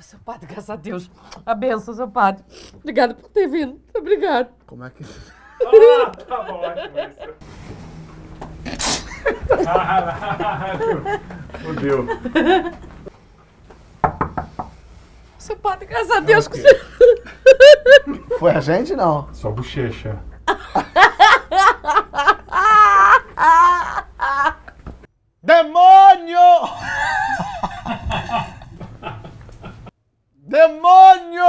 Seu padre, graças a Deus. A benção, seu padre. Obrigado por ter vindo. Obrigado. Como é que... Ah, tá ótimo isso. Caralho. Fudeu. Seu padre, graças a Deus. Ok. Foi a gente, não? Só bochecha. Demônio! Demônio!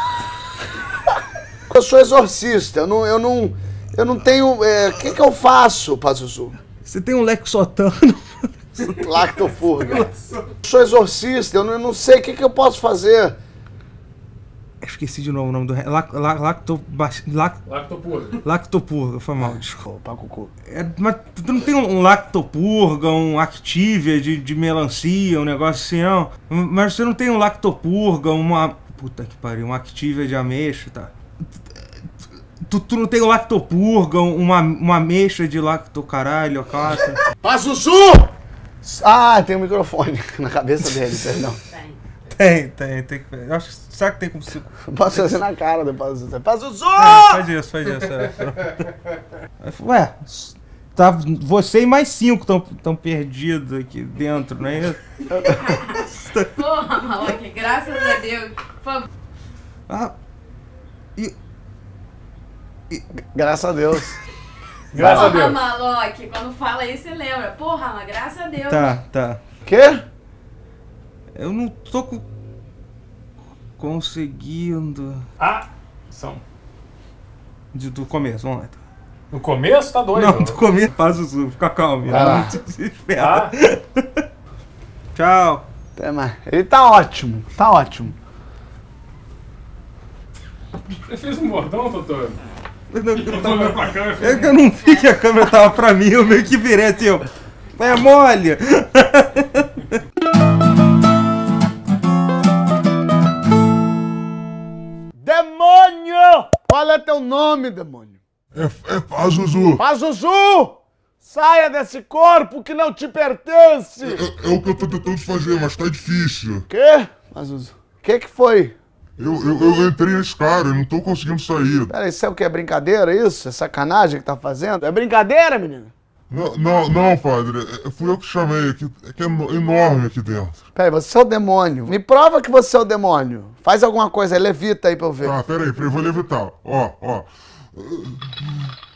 Eu sou exorcista, eu não tenho... O que eu faço, Pazuzu? Você tem um Lexotano? Lactopurga. Sou exorcista, eu não sei o que eu posso fazer. Esqueci de novo o nome do... Lactopurga. Lactopurga, foi mal, desculpa. Opa, cucu. Mas tu não tem um Lactopurga, um Activia de melancia, um negócio assim, não? Mas você não tem um Lactopurga, uma... Puta que pariu, um Activia de ameixa, tá? Tu não tem um Lactopurga, uma ameixa de lactocaralho, classe? Pazuzu! Ah, tem um microfone na cabeça dele, perdão. Tem. Eu acho, será que tem como se... Posso fazer na cara do Pazuzu. Pazuzu! Faz isso. Ué, tá, você e mais 5 estão perdidos aqui dentro, não é isso? Porra, Maloc, graças a Deus. Por favor. Ah, Graças a Deus. Graças a Porra, Deus. Maloc, quando fala isso, você lembra. Porra, mas graças a Deus. tá. Quê? Eu não tô conseguindo... São. Do começo, vamos lá. No começo tá doido. Não, do começo, faz o zoom, fica calmo. Vai lá. Não se desespera. Tchau. Até mais. Ele tá ótimo, tá ótimo. Você fez um bordão, doutor? Eu Olhando pra câmera, fez É que eu não vi que a câmera tava pra mim, eu meio que virei assim, ó. É mole! Demônio! Qual é teu nome, demônio? É Pazuzu. Pazuzu! Saia desse corpo que não te pertence! É o que eu tô tentando fazer, mas tá difícil. Quê? Pazuzu. O que foi? Eu entrei nesse cara, eu não tô conseguindo sair. Pera, isso é o que? É brincadeira, isso? É sacanagem que tá fazendo? É brincadeira, menina? Não, padre. Fui eu que chamei aqui. É que é enorme aqui dentro. Pera, você é o demônio. Me prova que você é o demônio. Faz alguma coisa aí, levita aí pra eu ver. Tá, peraí, eu vou levitar. Ó.